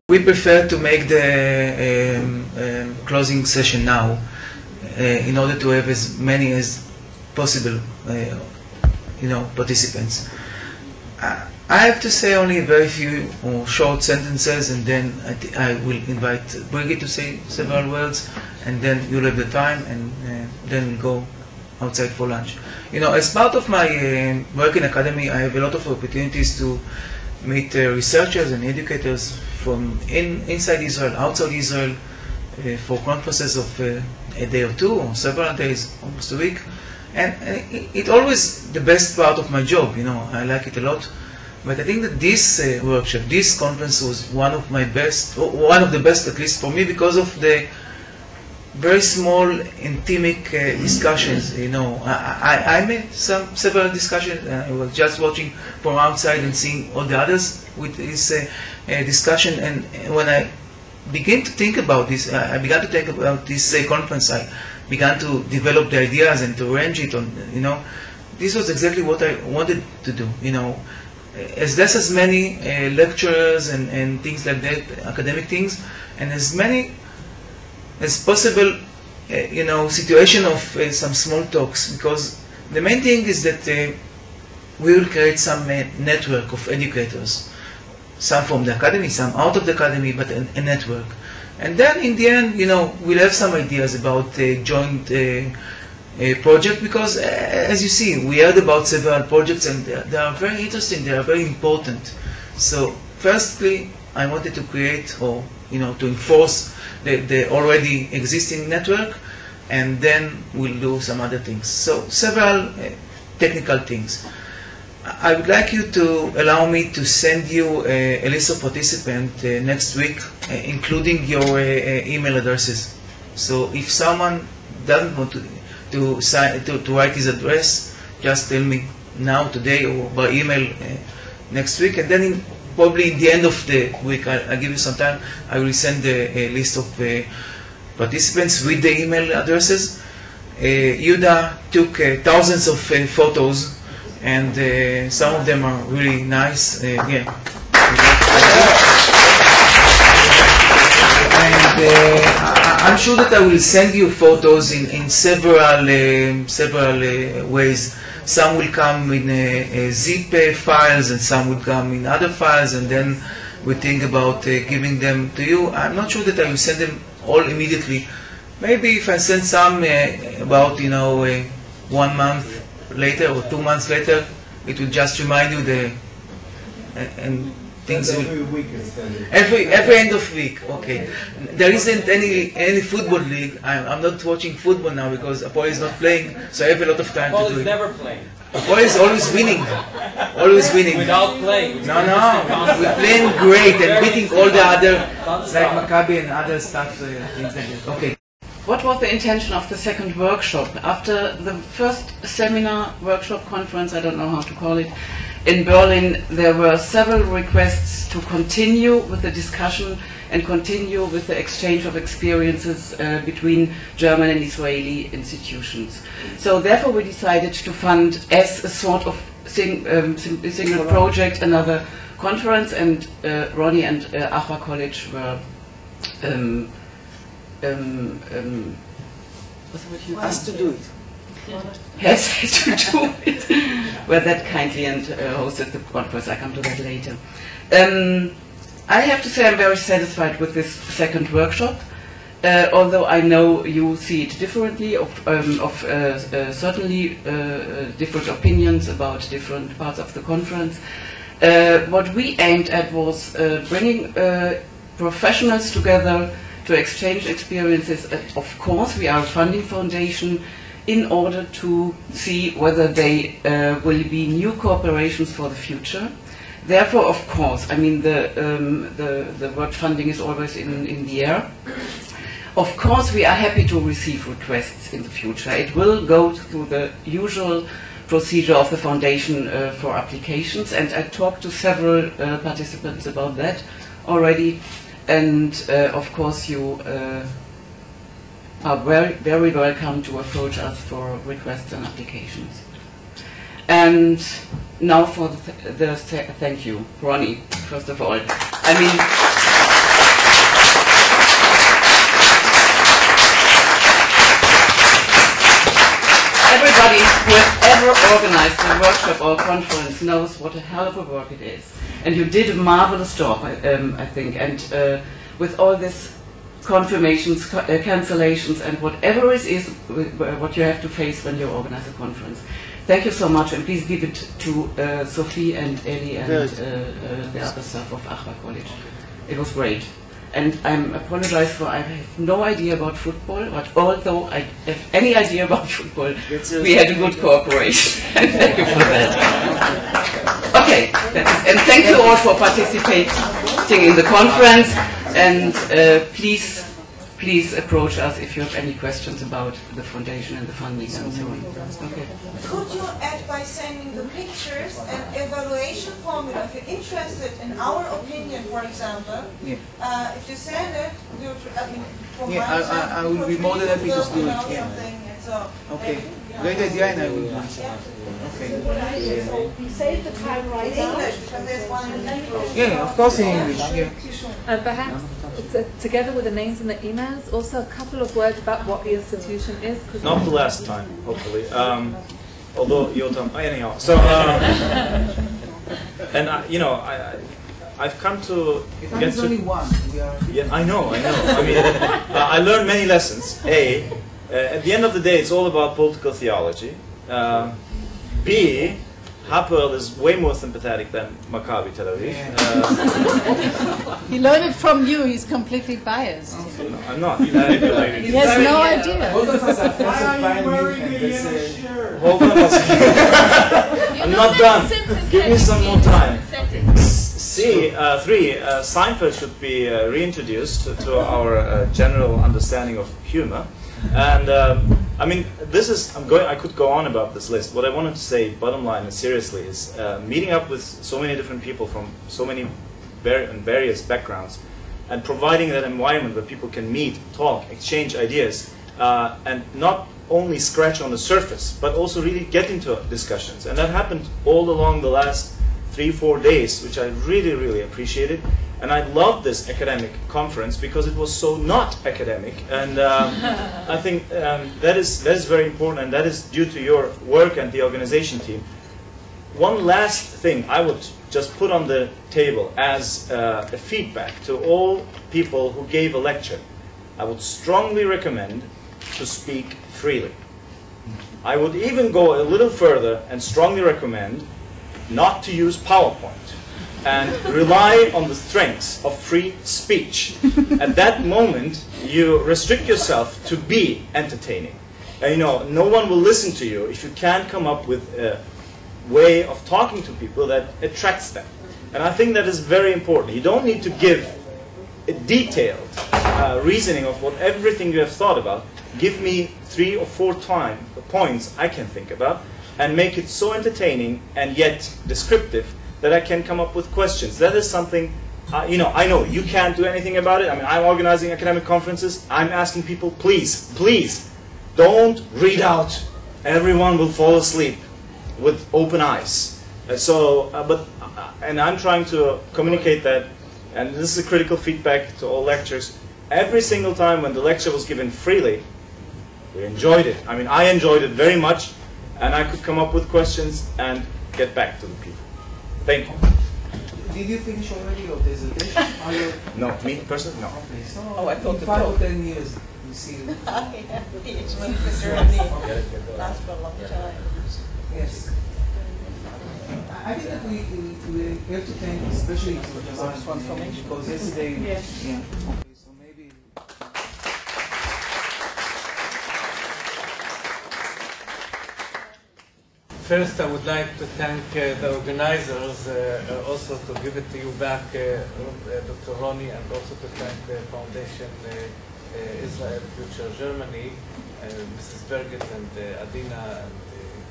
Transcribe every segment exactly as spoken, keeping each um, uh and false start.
We prefer to make the um, um, closing session now uh, in order to have as many as possible, uh, you know, participants. Uh, I have to say only very few or short sentences, and then I, th I will invite Brigitte to say several words, and then you'll have the time, and uh, then we'll go outside for lunch. You know, as part of my uh, work in academy, I have a lot of opportunities to meet uh, researchers and educators from in, inside Israel, outside Israel, uh, for conferences of uh, a day or two, or several days, almost a week. And, and it, it always the best part of my job, you know, I like it a lot. But I think that this uh, workshop, this conference was one of my best, or one of the best at least for me, because of the very small, intimate uh, discussions. You know, I, I, I made some several discussions. Uh, I was just watching from outside and seeing all the others with this uh, uh, discussion. And when I began to think about this, uh, I began to think about this uh, conference. I began to develop the ideas and to arrange it. On, you know, this was exactly what I wanted to do. You know, as less as many uh, lectures and, and things like that, academic things, and as many as possible, uh, you know, situation of uh, some small talks, because the main thing is that uh, we will create some uh, network of educators, some from the academy, some out of the academy, but a, a network. And then in the end, you know, we'll have some ideas about a joint uh, a project, because uh, as you see, we heard about several projects, and they are, they are very interesting, they are very important. So firstly, I wanted to create, or you know, to enforce the, the already existing network, and then we'll do some other things. So several uh, technical things. I would like you to allow me to send you a, a list of participants uh, next week, uh, including your uh, uh, email addresses. So if someone doesn't want to to, sign, to to write his address, just tell me now, today, or by email uh, next week, and then in, probably in the end of the week, I, I'll give you some time, I will send a, a list of uh, participants with the email addresses. Uh, Yuda took uh, thousands of uh, photos, and uh, some of them are really nice. Uh, yeah. And uh, I'm sure that I will send you photos in, in several, uh, several uh, ways. Some will come in uh, uh, zip uh, files, and some will come in other files, and then we think about uh, giving them to you. I'm not sure that I will send them all immediately. Maybe if I send some uh, about, you know, uh, one month later or two months later, it will just remind you the uh, and things every will, week every every end of week. Okay, there isn't any any football league. I'm, I'm not watching football now because Apoel is not playing, so I have a lot of time Apoel to do is it. never playing. Apoel is always winning, always winning. Without playing. No, no, we're playing great and beating all the other, like Maccabi and other stuff. Uh, things like that. Okay. What was the intention of the second workshop? After the first seminar, workshop, conference, I don't know how to call it, in Berlin, there were several requests to continue with the discussion and continue with the exchange of experiences uh, between German and Israeli institutions. So therefore we decided to fund, as a sort of sing, um, sing, single project, another conference, and uh, Ronnie and uh, Achwa College were um, Um, um, has to do it. Has to do it. Well, that kindly and uh, hosted the conference. I come to that later. Um, I have to say I'm very satisfied with this second workshop, uh, although I know you see it differently, of, um, of uh, uh, certainly uh, different opinions about different parts of the conference. Uh, what we aimed at was uh, bringing uh, professionals together to exchange experiences. Of course, we are a funding foundation in order to see whether they uh, will be new cooperations for the future. Therefore, of course, I mean, the, um, the, the word funding is always in, in the air. Of course, we are happy to receive requests in the future. It will go through the usual procedure of the foundation uh, for applications, and I talked to several uh, participants about that already. And uh, of course, you uh, are very, very welcome to approach us for requests and applications. And now for the, th the th thank you, Ronnie, first of all. I mean. workshop or conference knows what a hell of a work it is. And you did a marvelous job, um, I think. And uh, with all this confirmations, ca uh, cancellations, and whatever it is, uh, what you have to face when you organize a conference. Thank you so much, and please give it to uh, Sophie and Eli and uh, uh, the other staff of Achwa College. It was great. And I apologize for I have no idea about football, but although I have any idea about football, we had a good cooperation. Thank you for that. Okay, and thank you all for participating in the conference, and uh, please Please approach us if you have any questions about the foundation and the funding and so on. Okay. Could you add by sending the pictures and evaluation formula if you're interested in our opinion, for example? Yeah. Uh, if you send it, we would, I mean, from Yeah, my I, side, I, I will we be more than happy to do you it. know, Yeah. something, and so Okay. maybe, Great idea, and I will do it. Okay. Save the time right in now. English, because there's one in English. Yeah, of course in English. Yeah. And perhaps t- together with the names and the emails, also a couple of words about what the institution is. 'cause Not the last time, hopefully. Um, although Yotam, anyhow. So, um, and I, you know, I, I, I've come to If get there's to. only one, we are. Yeah, I know, I know. I mean, uh, I learned many lessons. A, uh, at the end of the day, it's all about political theology. Uh, B, Hapoel is way more sympathetic than Maccabi Tel Aviv. Uh, He learned it from you. He's completely biased. no, I'm not. Uh, He has no idea. Both of us are friends of Bayern and that's, uh, Hold on a second. I'm not done. Give me some more time. C, uh, three, uh, Seinfeld should be uh, reintroduced to, to our uh, general understanding of humor. And um, I mean, this is, I'm going, I could go on about this list. What I wanted to say, bottom line, and seriously, is uh, meeting up with so many different people from so many var and various backgrounds, and providing that environment where people can meet, talk, exchange ideas, uh, and not only scratch on the surface, but also really get into discussions. And that happened all along the last three, four days, which I really, really appreciated. And I love this academic conference because it was so not academic. And um, I think um, that is that is very important, and that is due to your work and the organization team. One last thing I would just put on the table as uh, a feedback to all people who gave a lecture. I would strongly recommend to speak freely. I would even go a little further and strongly recommend not to use PowerPoint and rely on the strengths of free speech. At that moment, you restrict yourself to be entertaining. And you know, no one will listen to you if you can't come up with a way of talking to people that attracts them. And I think that is very important. You don't need to give a detailed uh, reasoning of what everything you have thought about. Give me three or four time points I can think about, and make it so entertaining and yet descriptive that I can come up with questions. That is something, uh, you know, I know you can't do anything about it. I mean, I'm organizing academic conferences. I'm asking people, please, please, don't read out. Everyone will fall asleep with open eyes. Uh, so, uh, but, uh, and I'm trying to communicate that, and this is a critical feedback to all lectures. Every single time when the lecture was given freely, we enjoyed it. I mean, I enjoyed it very much, and I could come up with questions and get back to the people. Thank you. Did you finish already your dissertation? Are you? No, me personally, no. Okay, so Oh, I thought in the five talk. or ten years, you see. Yeah, PhD for Germany lasts for a long time. Yes. I think that we, we, we have to thank especially to Jamal, because yesterday, yeah. Okay, so maybe. First, I would like to thank uh, the organizers, uh, uh, also to give it to you back, uh, uh, Doctor Ronnie, and also to thank the Foundation uh, uh, Israel Future Germany, uh, Missus Berget and uh, Adina, and,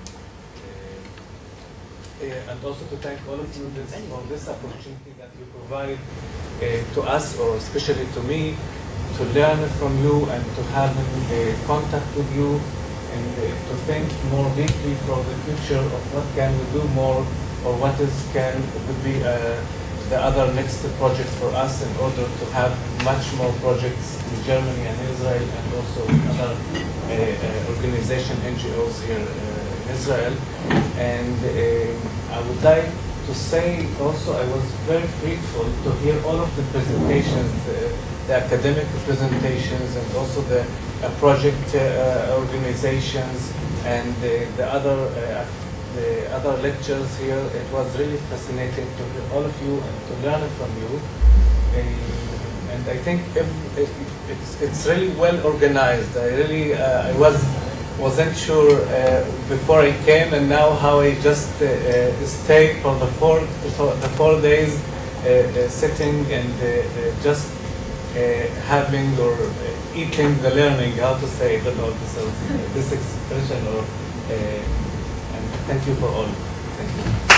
uh, uh, and also to thank all of you this, for this opportunity that you provide uh, to us, or especially to me, to learn from you and to have uh, contact with you, and uh, to think more deeply for the future of what can we do more, or what is can would be uh, the other next project for us in order to have much more projects in Germany and Israel, and also in other uh, uh, organizations, N G Os here uh, Israel. And uh, I would like to say also I was very grateful to hear all of the presentations, uh, the academic presentations, and also the uh, project uh, organizations and the, the other uh, the other lectures here. It was really fascinating to hear all of you and to learn from you. Uh, and I think if, if it's it's really well organized. I really uh, I was wasn't sure uh, before I came, and now how I just uh, uh, stayed for the four for the four days uh, uh, sitting and uh, uh, just uh, having or uh, eating the learning. How to say it? I don't know this, uh, this expression or. Uh, and thank you for all. Thank you.